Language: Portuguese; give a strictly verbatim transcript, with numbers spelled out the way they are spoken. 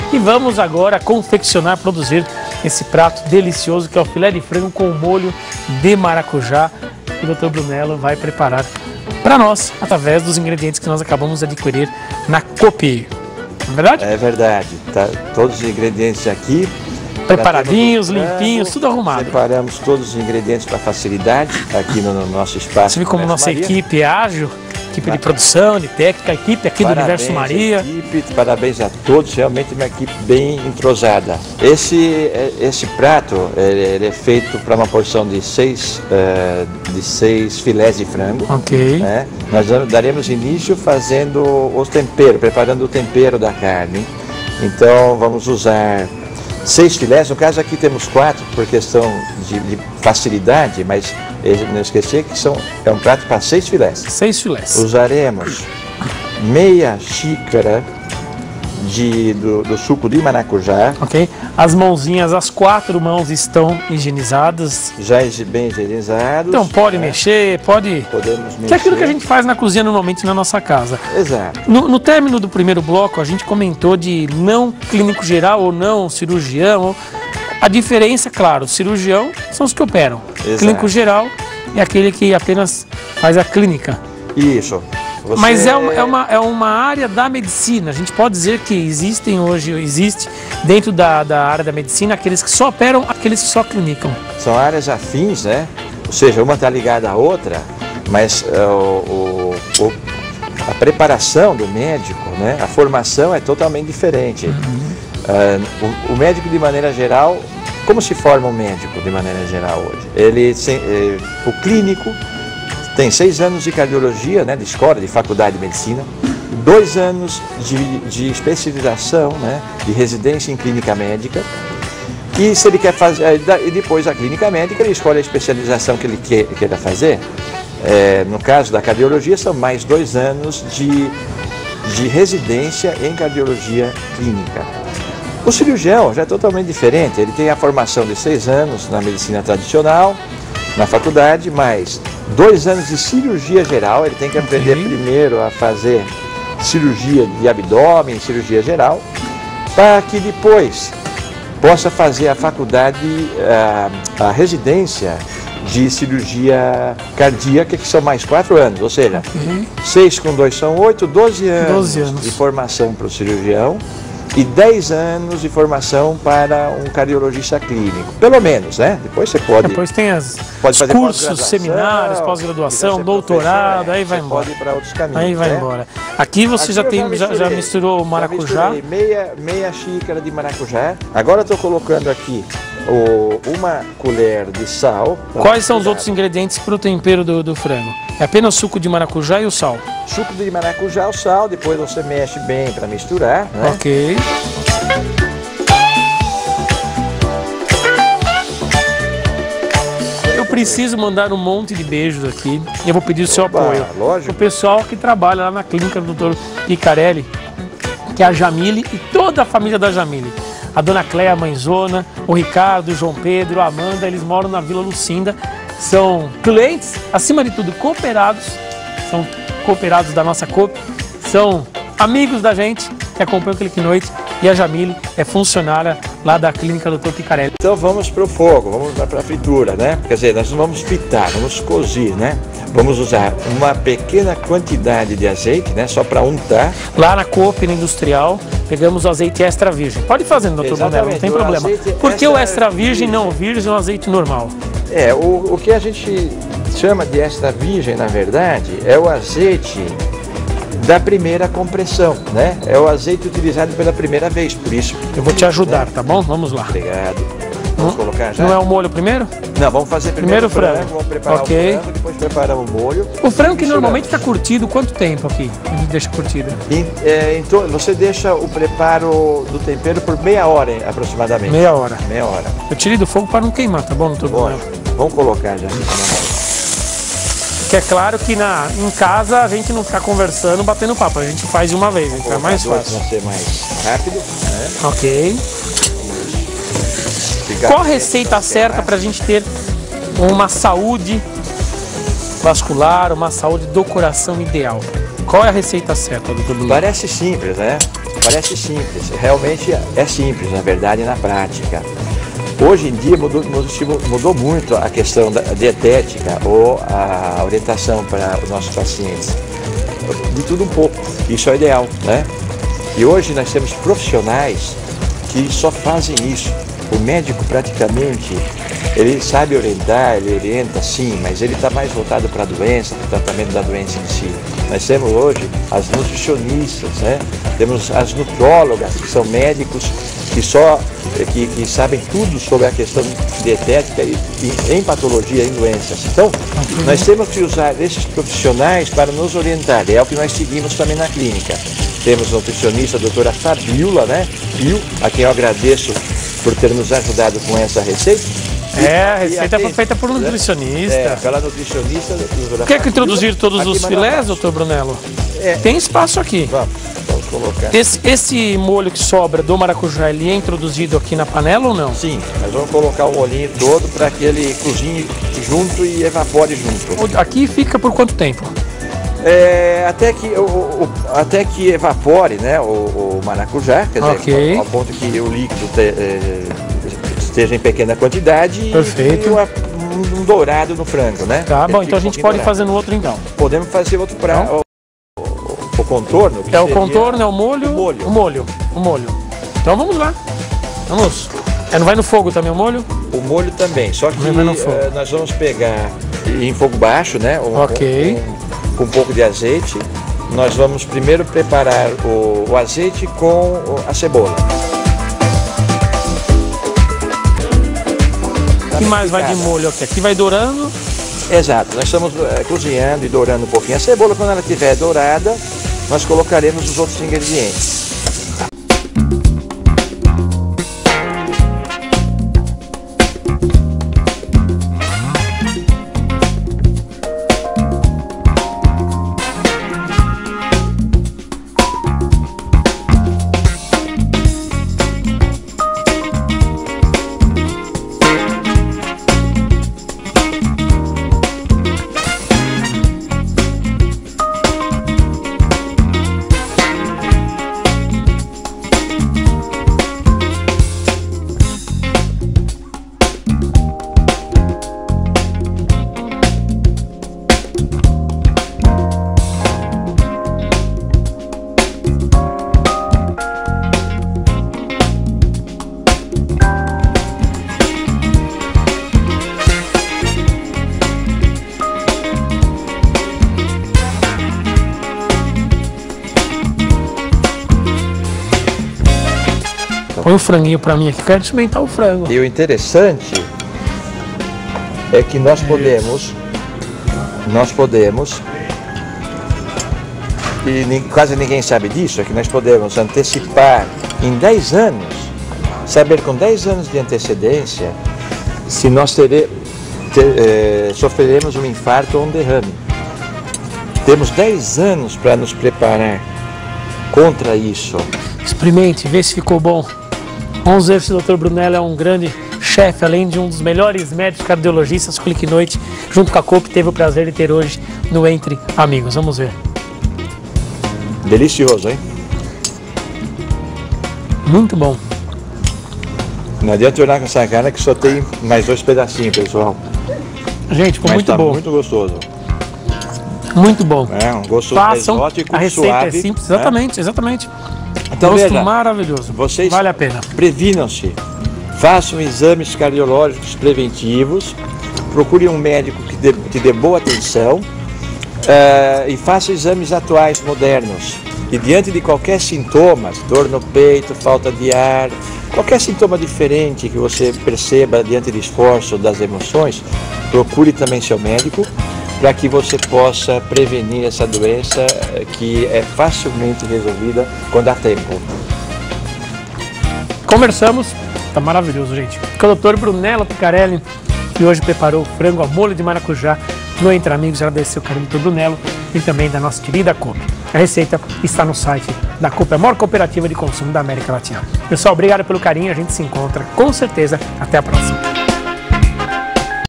E vamos agora confeccionar, produzir esse prato delicioso que é o filé de frango com molho de maracujá. E o doutor Brunello vai preparar para nós, através dos ingredientes que nós acabamos de adquirir na Coop. Não é verdade? É verdade. Tá, todos os ingredientes aqui. Preparadinhos, limpinhos, tudo arrumado. Separamos todos os ingredientes para facilidade aqui no, no nosso espaço. Você viu como nossa Maria. equipe é ágil? Equipe de produção, de técnica, equipe aqui Parabéns, do Universo Maria. Equipe, parabéns a todos, realmente uma equipe bem entrosada. Esse, esse prato ele, ele é feito para uma porção de seis, uh, de seis filés de frango. Ok. Né? Nós daremos início fazendo os temperos, preparando o tempero da carne. Então vamos usar seis filés, no caso aqui temos quatro por questão de, de facilidade, mas não esquecer que são, é um prato para seis filés. Seis filés. Usaremos meia xícara de, do, do suco de maracujá. Ok. As mãozinhas, as quatro mãos estão higienizadas. Já bem higienizados. Então pode né? mexer, pode... Podemos mexer. Que é aquilo que a gente faz na cozinha normalmente na nossa casa. Exato. No, no término do primeiro bloco, a gente comentou de não clínico geral ou não cirurgião. A diferença, claro, cirurgião são os que operam. Exato. Clínico geral é aquele que apenas faz a clínica. Isso. Você... Mas é uma, é, uma, é uma área da medicina. A gente pode dizer que existem hoje, existe dentro da, da área da medicina aqueles que só operam, aqueles que só clinicam. São áreas afins, né? Ou seja, uma está ligada à outra, mas uh, o, o, a preparação do médico, né? A formação é totalmente diferente. Uhum. Uh, o, o médico, de maneira geral, como se forma um médico de maneira geral hoje? Ele, eh, o clínico tem seis anos de cardiologia, né, de escola, de faculdade de medicina, dois anos de, de especialização, né, de residência em clínica médica, e se ele quer fazer, e depois a clínica médica, ele escolhe a especialização que ele quer, queira fazer. É, no caso da cardiologia, são mais dois anos de, de residência em cardiologia clínica. O cirurgião já é totalmente diferente, ele tem a formação de seis anos na medicina tradicional, na faculdade, mais dois anos de cirurgia geral, ele tem que aprender okay. primeiro a fazer cirurgia de abdômen, cirurgia geral, para que depois possa fazer a faculdade, a, a residência de cirurgia cardíaca, que são mais quatro anos, ou seja, okay. seis com dois são oito, doze anos, doze anos de formação para o cirurgião e dez anos de formação para um cardiologista clínico, pelo menos, né? Depois você pode... Depois tem as, pode os fazer cursos, seminários, pós-graduação, doutorado, aí vai embora. Pode ir para outros caminhos, aí vai né? embora. Aqui você Aqui já, tem, já, já, já misturou o maracujá. Já meia, meia xícara de maracujá. Agora estou colocando aqui o, uma colher de sal. Quais são os outros ingredientes para o tempero do, do frango? É apenas suco de maracujá e o sal? Suco de maracujá, o sal, depois você mexe bem para misturar, né? Ok. Eu preciso mandar um monte de beijos aqui e eu vou pedir o seu Opa, apoio. Lógico. O pessoal que trabalha lá na clínica do doutor Picarelli, que é a Jamile e toda a família da Jamile. A dona Cléia, a mãezona, o Ricardo, o João Pedro, a Amanda, eles moram na Vila Lucinda. São clientes, acima de tudo, cooperados, são cooperados da nossa Coop, são amigos da gente que acompanham o Clique Noite e a Jamile é funcionária lá da clínica doutor Picarelli. Então vamos para o fogo, vamos para a fritura, né? Quer dizer, nós não vamos fritar, vamos cozir, né? Vamos usar uma pequena quantidade de azeite, né? Só para untar. Lá na Coop, na Industrial, pegamos o azeite extra virgem. Pode fazer, doutor Brunello, não tem problema. Por que o extra virgem, não virgem, o azeite normal? É, o, o que a gente chama de extra virgem, na verdade, é o azeite da primeira compressão, né? É o azeite utilizado pela primeira vez, por isso. Eu vou te ajudar, né? Tá bom? Vamos lá. Obrigado. Vamos não, colocar já? Não é o molho primeiro? Não, vamos fazer primeiro, primeiro o frango. frango. Vamos preparar okay. o frango, depois preparamos o molho. O frango que normalmente está curtido, quanto tempo aqui? A gente deixa curtido. E, é, então, você deixa o preparo do tempero por meia hora, aproximadamente. Meia hora. Meia hora. Eu tirei do fogo para não queimar, tá bom, doutor Brunello? Vamos colocar já aqui na mão. Que é claro que na, em casa a gente não fica conversando, batendo papo, a gente faz de uma vez, então é mais fácil. Vai ser mais rápido, né? Ok. Qual a receita certa para a gente ter uma saúde vascular, uma saúde do coração ideal? Qual é a receita certa, doutor Bruno? Parece simples, né? parece simples, realmente é simples, na verdade, na prática. Hoje em dia mudou, mudou muito a questão da dietética ou a orientação para os nossos pacientes. De tudo um pouco, isso é ideal, né? E hoje nós temos profissionais que só fazem isso. O médico praticamente, ele sabe orientar, ele orienta sim, mas ele está mais voltado para a doença, para o tratamento da doença em si. Nós temos hoje as nutricionistas, né? Temos as nutrólogas, que são médicos que só que, que sabem tudo sobre a questão dietética e, e em patologia, em doenças. Então, nós temos que usar esses profissionais para nos orientar. É o que nós seguimos também na clínica. Temos a nutricionista, a doutora Fabiola, né? Fio, a quem eu agradeço por ter nos ajudado com essa receita. É, a receita foi feita por um nutricionista. É, pela nutricionista. Quer que introduzir todos os filés, doutor Brunello? É. Tem espaço aqui. Vamos, vamos colocar. Esse, esse molho que sobra do maracujá, ele é introduzido aqui na panela ou não? Sim, nós vamos colocar o molhinho todo para que ele cozinhe junto e evapore junto. Aqui fica por quanto tempo? É, até, que, o, o, até que evapore, né, o, o maracujá, quer dizer, okay. ao, ao ponto que o líquido te, é, esteja em pequena quantidade. Perfeito. E uma, um, um dourado no frango, né? Tá ele bom, então a gente pode dourado. fazer no outro então. Podemos fazer outro prato. Então? O, o, o contorno. É o contorno, é o molho, o molho. O molho, o molho. Então vamos lá. Vamos. É, não vai no fogo também o molho? O molho também, só que uh, nós vamos pegar em fogo baixo, né? Um, ok. Um, um, com um pouco de azeite. Nós vamos primeiro preparar o, o azeite com a cebola. O que mais vai de molho aqui? Aqui vai dourando? Exato, nós estamos é, cozinhando e dourando um pouquinho a cebola. Quando ela estiver dourada, nós colocaremos os outros ingredientes. Põe o franguinho pra mim aqui, quero experimentar o frango. E o interessante é que nós podemos, nós podemos, e nem, quase ninguém sabe disso, é que nós podemos antecipar em dez anos, saber com dez anos de antecedência se nós tere, ter, eh, sofreremos um infarto ou um derrame. Temos dez anos para nos preparar contra isso. Experimente, vê se ficou bom. Vamos ver se o doutor Brunello é um grande chefe, além de um dos melhores médicos cardiologistas. Clique Noite, junto com a Coop, teve o prazer de ter hoje no Entre Amigos. Vamos ver. Delicioso, hein? Muito bom. Não adianta olhar com essa cara que só tem mais dois pedacinhos, pessoal. Gente, ficou Mas muito tá bom. muito gostoso. Muito bom. É, um gosto Façam, exótico, a receita suave, é simples, exatamente, né? exatamente. Então, gosto veja, maravilhoso. Vocês vale a pena. Previnam-se, façam exames cardiológicos preventivos, procure um médico que dê, que dê boa atenção uh, e façam exames atuais, modernos. E diante de qualquer sintoma, dor no peito, falta de ar, qualquer sintoma diferente que você perceba diante do esforço das emoções, procure também seu médico para que você possa prevenir essa doença que é facilmente resolvida quando há tempo. Conversamos, tá maravilhoso, gente, com o doutor Brunello Picarelli, que hoje preparou o frango ao molho de maracujá no Entre Amigos. Agradecer o carinho do doutor Brunello e também da nossa querida Coop. A receita está no site da Coop, a maior cooperativa de consumo da América Latina. Pessoal, obrigado pelo carinho, a gente se encontra com certeza. Até a próxima.